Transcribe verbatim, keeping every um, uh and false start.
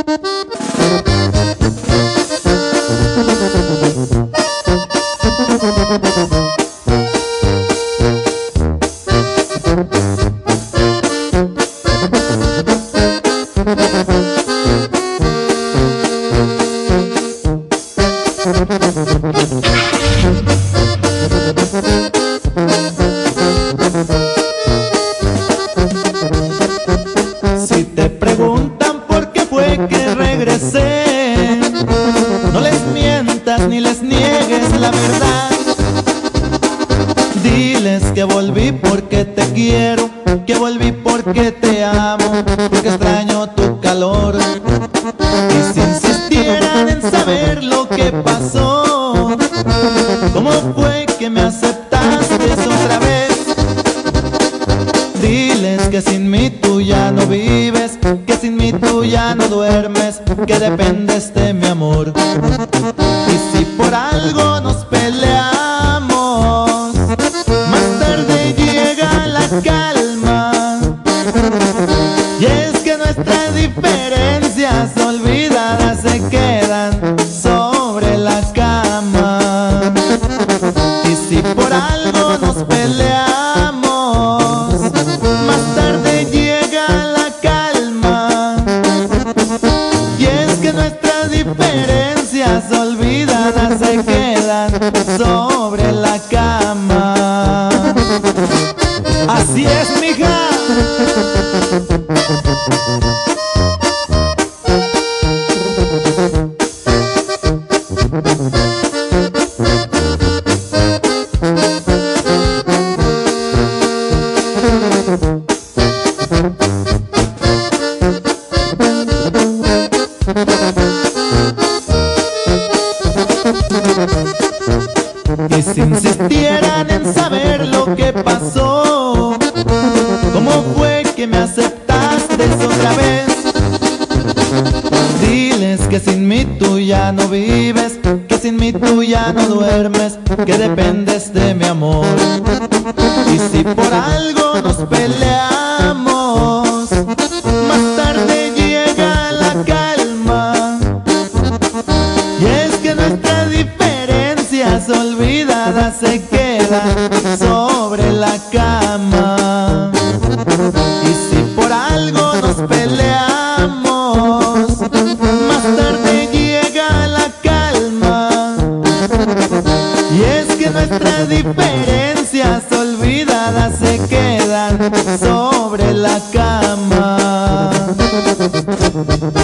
Si te preguntan por qué fue que regresé, no les mientas ni les niegues la verdad. Diles que volví porque te quiero, que volví porque te amo, porque extraño tu calor. Y si insistieran en saber lo que pasó, cómo fue que me aceptaste otra vez, diles que sin mí tú ya no vives, que sin mí tú ya no duermes, que dependes de mi amor. Y si por algo nos peleamos, más tarde llega la calma. Y es que nuestras diferencias olvidadas se quedan sobre la cama. Y si por algo nos peleamos, más tarde llega la calma. Y es que nuestras diferencias olvidadas se quedan sobre la cama. Así es, mija. Y si insistieran en saber lo que pasó, cómo fue que me aceptaste otra vez, diles que sin mí tú ya no vives, que sin mí tú ya no duermes, que dependes de mi amor. Y si por algo nos peleamos, más tarde llega la calma. Y es que nuestras diferencias olvidadas se quedan sobre la cama. Y si por algo nos peleamos, más tarde llega la calma. Y es que nuestras diferencias olvidadas se quedan sobre la cama.